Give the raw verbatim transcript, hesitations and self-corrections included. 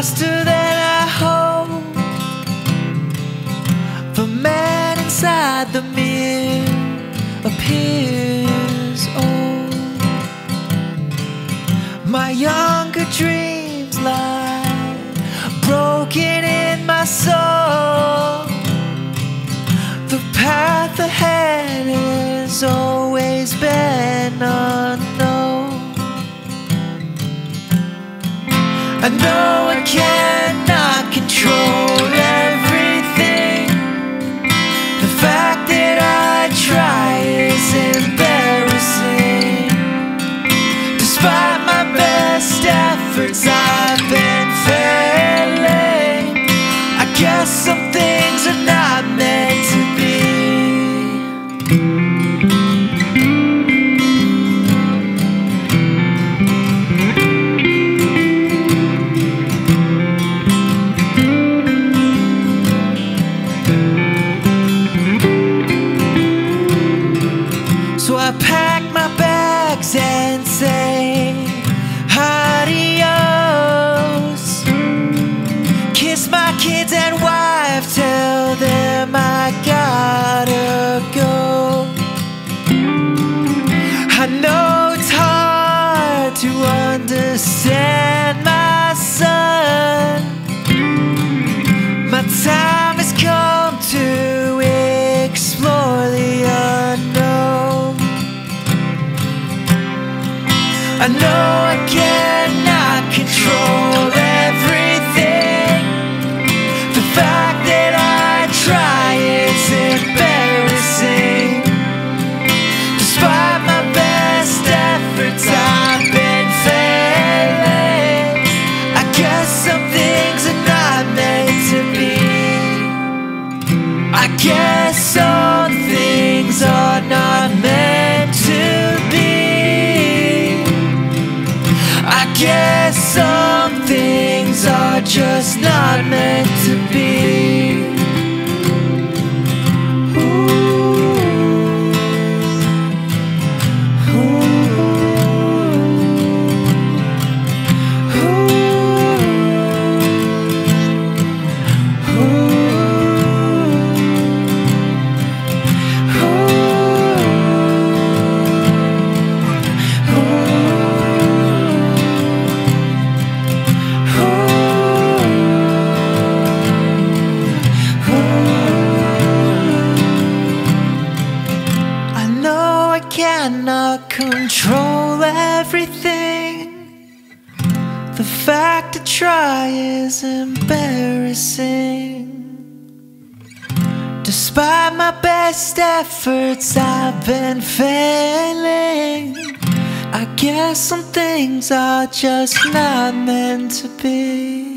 faster than I hope. The man inside the mirror appears old. My younger dreams lie broken in my soul. The path ahead has always been unknown. I know I cannot control everything. The fact that I try is embarrassing. Despite my best efforts, I've been failing. I guess some things are not meant to be. So I pack my bags and say adios. Kiss my kids and wife, tell them I gotta go. I know it's hard to understand my son. My time has come to explore the unknown. I know I cannot control everything. The fact that I try is embarrassing. Despite my best efforts, I've been failing. I guess some things are not meant to be. I guess some things are not meant to be. I guess some things are just not meant to be. Ooh. Ooh. Ooh. Cannot control everything. The fact to try is embarrassing. Despite my best efforts, I've been failing. I guess some things are just not meant to be.